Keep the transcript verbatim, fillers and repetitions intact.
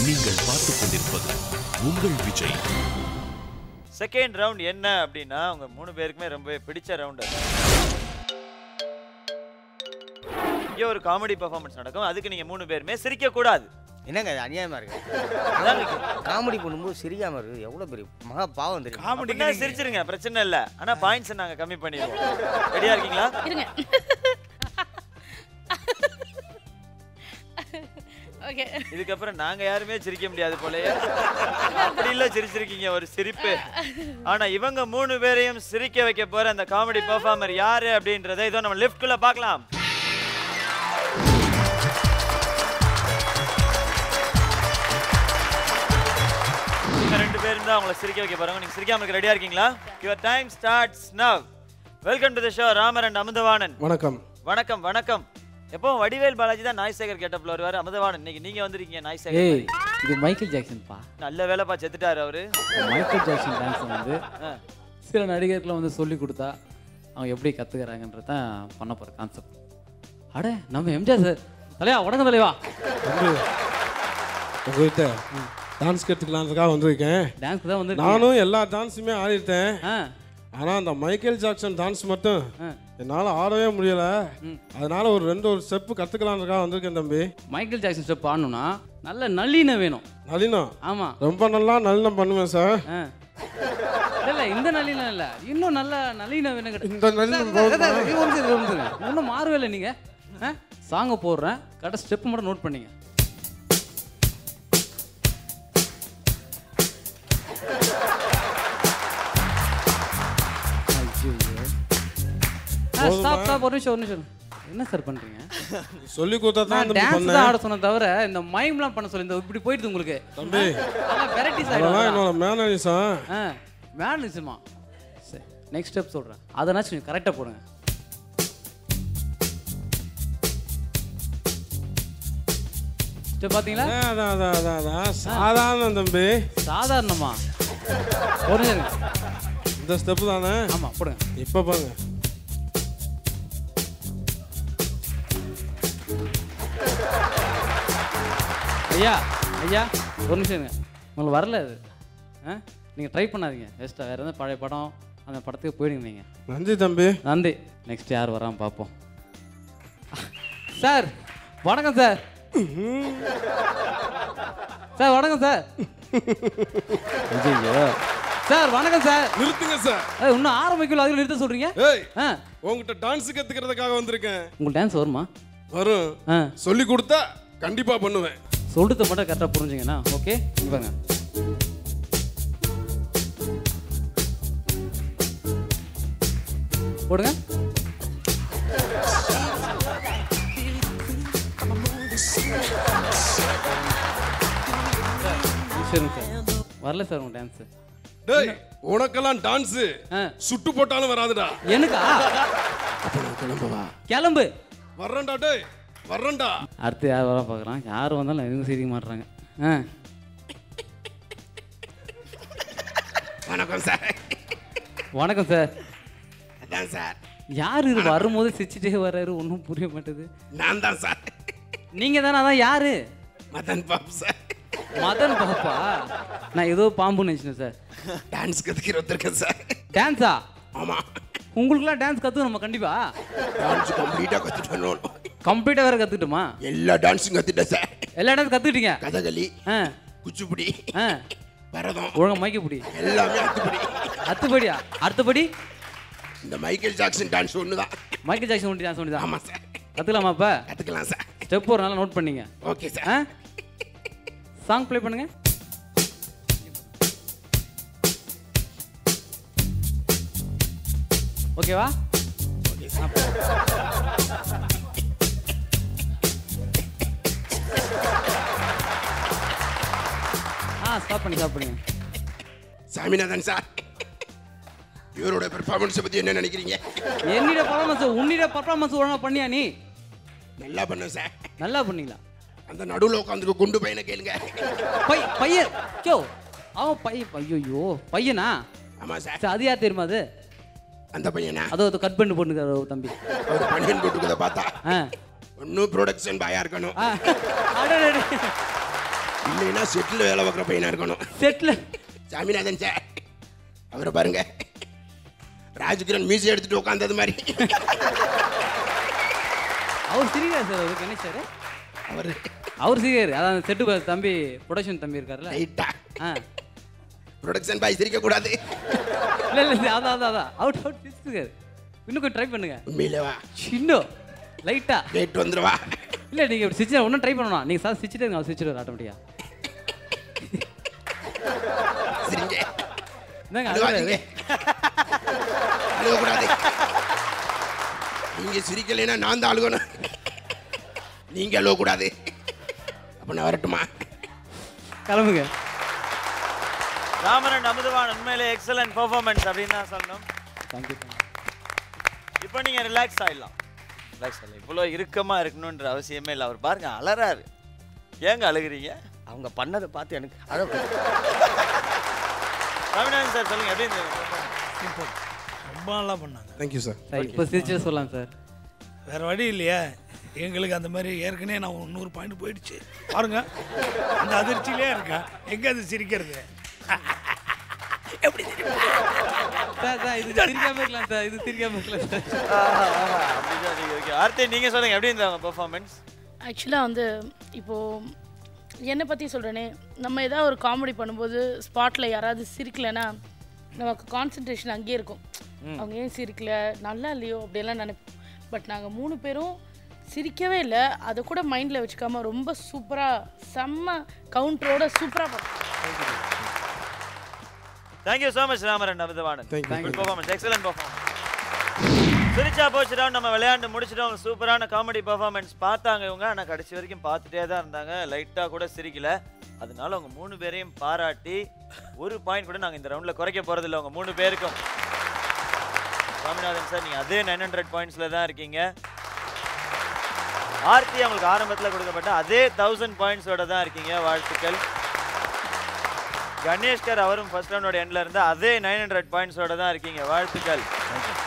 நீங்கள் பார்த்துக் கொண்டிருப்பது உங்கள் விஜய். செகண்ட் ரவுண்ட் என்ன அப்படின்னா உங்க மூணு பேருக்குமே ரொம்ப பிடிச்ச ரவுண்ட். இங்க ஒரு காமெடி பெர்ஃபார்மன்ஸ் நடக்கும். அதுக்கு நீங்க மூணு பேருமே சிரிக்க கூடாது. என்னங்க அநியாயமா இருக்கு? காமெடி பண்ணும்போது சிரிக்காம இருக்கு. எவ்வளவு பெரிய மகா பாவம் தெரியும். காமெடினா சிரிச்சிருங்க, பிரச்சனை இல்ல. ஆனா பாயிண்ட்ஸ் நாங்க கம்மி பண்ணிடுவோம். ரெடியா இருக்கீங்களா? இருங்க. ஓகே. இதுக்கப்புறம் நாங்க யாருமே சிரிக்க முடியாது போலயே. அப்படி இல்ல சிரிச்சிருக்கீங்க ஒரு சிரிப்பு. ஆனா இவங்க மூணு பேரையும் சிரிக்க வைக்க போற அந்த காமெடி பெர்ஃபார்மர் யாரு அப்படின்றதை இதோ நம்ம லிஃப்ட்குள்ள பார்க்கலாம். ரெண்டு பேரும் தான் அவங்களை சிரிக்க வைக்க போறாங்க. நீங்க சிரிக்காம இருக்க ரெடியா இருக்கீங்களா? Your time starts now. Welcome to the show Ramar and Amudhavanan. வணக்கம். வணக்கம் வணக்கம். எப்பவும் வடிவேல் பாலாஜி தான் நாய்சேகர் கெட்டப்ல வருவாரு. அமுதவாணன் இன்னைக்கு நீங்க வந்திருக்கீங்க நாய்சேகர். ஏய் இது மைக்கேல் ஜாக்சன் பா. நல்ல வேலைப்பா செத்துட்டாரு அவரு. மைக்கேல் ஜாக்சன் டான்ஸ் வந்து சில நடிகர்களை வந்து சொல்லி கொடுத்தா அவங்க எப்படி கத்துக்கறாங்கன்றது தான் பண்ண போற கான்செப்ட். அட நம்ம எம்ஜிஆர் சார் தலையா உடங்க தலைவா. உங்ககிட்ட டான்ஸ் கற்றுக்கலான்றதுக்காக வந்திருக்கேன். டான்ஸ் தான் வந்து நானும் எல்லா டான்ஸுமே ஆடிட்டேன். ஆ ஆனால் அந்த மைக்கேல் ஜாக்சன் டான்ஸ் மட்டும் என்னால் ஆடவே முடியல. அதனால ஒரு ரெண்டு ஒரு ஸ்டெப்பு கற்றுக்கலான்றதுக்காக வந்திருக்கேன் தம்பி. மைக்கேல் ஜாக்சன் ஸ்டெப் ஆடணும்னா நல்ல நளினம் வேணும். நளினம்? ஆமாம். ரொம்ப நல்லா நளினம் பண்ணுவேன் சார். ஆ இல்லை இந்த நளினம் இல்லை, இன்னும் நல்ல நளினம் வேணும். இந்த நளினம் இன்னும் மாறவே இல்லை. நீங்கள் ஆ சாங்கை போடுறேன், கரெக்டாக ஸ்டெப்பு மட்டும் நோட் பண்ணிங்க. ஸ்டாப் ஸ்டாப் ஒரு நிமிஷம் ஒரு நிமிஷம். என்ன சார் பண்றீங்க? சொல்லி கொடுத்தா தான் டான்ஸ் தான் ஆட சொன்ன தவிர இந்த மைம்லாம் பண்ண சொல்லி இந்த இப்படி போயிடுது உங்களுக்கு தம்பி. அதெல்லாம் வெரைட்டிஸ் அதெல்லாம் ஆயிடும். என்னோட மேனரிசம். ஆ மேனரிசமா? சரி நெக்ஸ்ட் ஸ்டெப் சொல்றேன், அதனாச்சும் நீங்க கரெக்டா போடுங்க. ஸ்டெப் பாத்தீங்களா? அதான் அதான் அதான் அதான் சாதாரண தம்பி. சாதாரணமா? ஒரு நிமிஷம். இந்த ஸ்டெப் தானே? ஆமா போடுங்க. இப்போ பாருங்க. ஐயா ஐயா ஒரு நிமிஷம் இருங்க, உங்களுக்கு வரல அது. ஆ நீங்கள் ட்ரை பண்ணாதீங்க வேஸ்ட்டாக. வேறு எதாவது பழைய படம் அந்த படத்துக்கு போயிடுங்க நீங்கள். நன்றி தம்பி. நன்றி. நெக்ஸ்ட் யார் வராமல் பார்ப்போம். சார் வணக்கம் சார். சார் வணக்கம் சார். ஐயோ சார் வணக்கம் சார். நிறுத்துங்க சார். இன்னும் ஆரம்பிக்கல அதுக்கு நிறுத்த சொல்கிறீங்க? ஏய் ஆ உங்ககிட்ட டான்ஸ் கற்றுக்கிறதுக்காக வந்திருக்கேன். உங்களுக்கு டான்ஸ் வருமா? வரும். ஆ சொல்லி கொடுத்தா கண்டிப்பாக பண்ணுவேன். சொல்றத மட்டும் கரெக்டாக புரிஞ்சுங்கண்ணா. ஓகே இவங்க போடுங்க. சரிங்க சார். வரல சார் உங்க டான்ஸ். டேய் உனக்கெல்லாம் டான்ஸ் சுட்டு போட்டாலும் வராதுடா. எனக்கா? கிளம்புவா. கிளம்பு. வர்றேன்டா. டேய் வர்றேன்டா. அடுத்து யார் வர பார்க்குறான்? யார் வந்தாலும் எதுவும் சிரிக்க மாட்டுறாங்க. ஆ வணக்கம் சார். வணக்கம் சார். அதான் சார். யார் இது வரும்போது சிரிச்சுட்டே வர்றாரு? ஒன்றும் புரிய மாட்டேது. நான் தான் சார். நீங்கள் தானே? அதான் யாரு? மதன் பாபு சார். மதன் பாப்பா? நான் ஏதோ பாம்புன்னு நினச்சினேன் சார். டான்ஸ் கற்றுக்கிற வந்திருக்கேன் சார். டான்ஸா? ஆமாம். உங்களுக்குலாம் டான்ஸ் கற்றுக்கணும் நம்ம கண்டிப்பா. டான்ஸ் கம்ப்ளீட்டாக கற்றுட்டு வரணும். கம்ப்ளீட்டாக வேறு கற்றுக்கிட்டுமா? எல்லா டான்ஸும் கற்றுட்டேன் சார். எல்லா டான்ஸ் கற்றுக்கிட்டீங்க? கதகளி, ஆ குச்சிப்புடி, ஆ பரதம், ஒழுங்காக மைக்கப்படி எல்லாமே அத்துப்படி. அத்துப்படியா? அடுத்தபடி இந்த மைக்கேல் ஜாக்சன் டான்ஸ் ஒன்று தான். மைக்கேல் ஜாக்சன் ஒன்று டான்ஸ் ஒன்று தான். ஆமாம் சார். கற்றுக்கலாமா? இப்போ கற்றுக்கலாம் சார். ஸ்டெப் ஒரு நாள் நோட் பண்ணிங்க. Okay sir. ஆ சாங் ப்ளே பண்ணுங்க. ஓகேவா? Okay sir. ஆ ஸ்டாப் பண்ணி ஸ்டாப் பண்ணுங்க. சாமிநாதன் சார், இவரோட பெர்ஃபார்மன்ஸை பற்றி என்ன நினைக்கிறீங்க? என்னோட பர்ஃபார்மன்ஸ் உன்னிட பர்ஃபார்மன்ஸ் ஒழுங்கா பண்ணியா நீ? நல்லா பண்ணேன் சார். நல்லா பண்ணீங்களா? அந்த நடுவில் உட்காந்துக்க குண்டு பையனை கேளுங்க. பை பையன் கோ அவன் பை ஐயோ பையனா? ஆமாம் சார். சார் அது யார் தெரியுமா? அது அந்த பையனா? அதோ கட் பண்ணி போட்டுக்காரு தம்பி. அவர் பனியன் போட்டுக்கிறத பார்த்தா ஆ ஒன்னும் ப்ரொடக்ஷன் பாயா இருக்கணும். இல்லைன்னா செட்டில் வேலை பார்க்குற பையனா இருக்கணும். செட்டில் சாமிநாதன் சார் அவரை பாருங்க, ராஜ்கிரண் மியூசியம் எடுத்துட்டு உட்காந்தது மாதிரி. அவர் சிரிக்காரு சார், அவர் கணேஷ் சார். அவர் அவர் சிரிக்காரு. அதான் செட்டு தம்பி ப்ரொடக்ஷன் தம்பி இருக்காருல்ல. ரைட்டா ஆ ப்ரொடக்ஷன் பாய் சிரிக்க கூடாது. இல்லை இல்லை அதான் அதான் அதான் அவுட் அவுட் சிரிச்சுக்காரு. இன்னும் கொஞ்சம் ட்ரை பண்ணுங்க. உண்மையிலேவா? சின்ன லைட்டா கேட்டு வந்துருவா. இல்லை நீங்கள் இப்படி சிரிச்சா ஒன்றும் ட்ரை பண்ணணும். நீங்கள் சார் சிரிச்சுட்டே இருங்க, அவர் சிரிச்சுட்டு ஆட்டோமேட்டிக்காக. சரிங்க, என்னங்க அழுவாதீங்க. அழுவக்கூடாது. நீங்க சிரிக்கலைன்னா நான் தான் அழுகணும். நீங்க அழுவக்கூடாது. அப்ப நான் வரட்டுமா? கிளம்புங்க. ராமரன் அமுதவான் உண்மையிலே எக்ஸலன்ட் பெர்ஃபார்மன்ஸ் அப்படின்னு தான் சொல்லணும். தேங்க்யூ. இப்போ நீங்கள் ரிலாக்ஸ் ஆகிடலாம். ரிலாக்ஸ் ஆகலாம். இவ்வளோ இறுக்கமாக இருக்கணுன்ற அவசியமே இல்லை. அவர் பாருங்க அலறாரு. ஏங்க அழுகிறீங்க? அவங்க பண்ணதை பார்த்து எனக்கு அழ. ரவிநாதன் சார் சொல்லுங்க, எப்படி இருந்தது? ரொம்ப நல்லா பண்ணாங்க. Thank you sir. சார் இப்போ சிரிச்சே சொல்லலாம் சார். வேற வழி இல்லையா, எங்களுக்கு அந்த மாதிரி ஏற்கனவே நான் நூறு பாயிண்ட் போயிடுச்சு பாருங்க. அந்த அதிர்ச்சியிலே இருக்கேன், எங்க அது சிரிக்கிறது? எப்படி சார் சார் இது சிரிக்காம இருக்கலாம் சார், இது சிரிக்காம இருக்கலாம் சார். அப்படிதான் நீங்க ஓகே. ஆர்த்தி நீங்கள் சொல்லுங்க, எப்படி இருந்தது அவங்க பெர்ஃபார்மன்ஸ்? ஆக்சுவலாக வந்து இப்போது என்னை பற்றி சொல்கிறேனே, நம்ம ஏதாவது ஒரு காமெடி பண்ணும்போது ஸ்பாட்டில் யாராவது சிரிக்கலைன்னா நமக்கு கான்சன்ட்ரேஷன் அங்கேயே இருக்கும். அவங்க ஏன் சிரிக்கல, நல்லா இல்லையோ அப்படியெல்லாம் நினைப்போம். பட் நாங்கள் மூணு பேரும் சிரிக்கவே இல்லை, அதை கூட மைண்டில் வச்சுக்காம ரொம்ப சூப்பராக செம்ம கவுண்டரோட சூப்பராக பண்ணோம். தேங்க்யூ ஸோ மச் ராமரன் Amudhavanan. Thank you. Good performance, excellent performance. சிரிச்சா போச்சுடா, நம்ம விளையாண்டு முடிச்சிட்டோம். சூப்பரான காமெடி பெர்ஃபார்மன்ஸ் பார்த்தாங்க இவங்க, ஆனால் கடைசி வரைக்கும் பார்த்துட்டே தான் இருந்தாங்க. லைட்டாக கூட சிரிக்கல. அதனால அவங்க மூணு பேரையும் பாராட்டி ஒரு பாயிண்ட் கூட நாங்கள் இந்த ரவுண்டில் குறைக்க போகிறதில்ல. அவங்க மூணு பேருக்கும் சாமிநாதன் சார் நீங்கள் அதே நைன் ஹண்ட்ரட் பாயிண்ட்ஸில் தான் இருக்கீங்க. ஆர்த்தி அவங்களுக்கு ஆரம்பத்தில் கொடுக்கப்பட்ட அதே தௌசண்ட் பாயிண்ட்ஸோட தான் இருக்கீங்க. வாழ்த்துக்கள். கணேஷ்கர் அவரும் ஃபர்ஸ்ட் ரவுண்டோட எண்ட்ல இருந்து அதே நைன் ஹண்ட்ரட் பாயிண்ட்ஸோட தான் இருக்கீங்க. வாழ்த்துக்கள்.